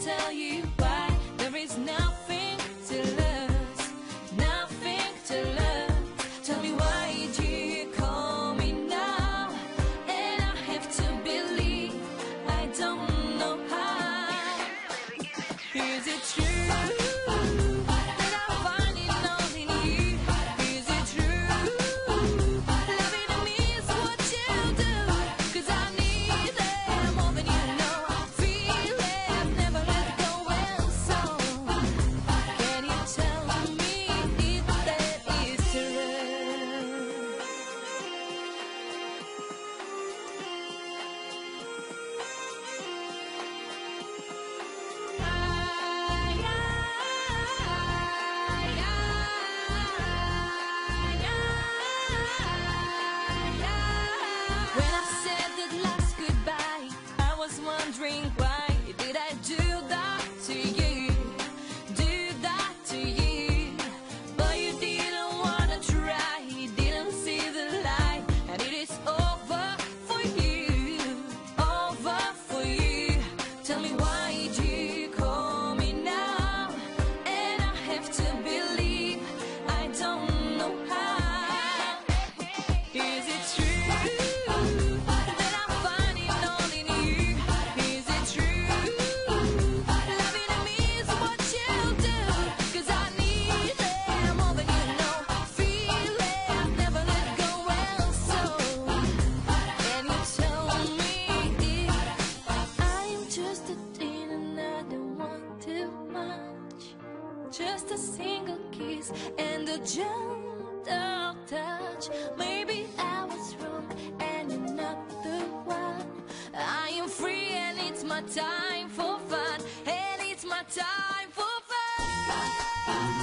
tell you why. There is nothing to lose, nothing to lose. Tell me why do you call me now? And I have to believe I don't know how. Is it true? Wondering why did I do that to you, do that to you? But you didn't wanna try, you didn't see the light, and it is over for you, over for you. Tell me why do you call me now? And I have to believe I don't know how. Is it true? Just a single kiss and a gentle touch. Maybe I was wrong and you're not the one. I am free and it's my time for fun, and it's my time for fun.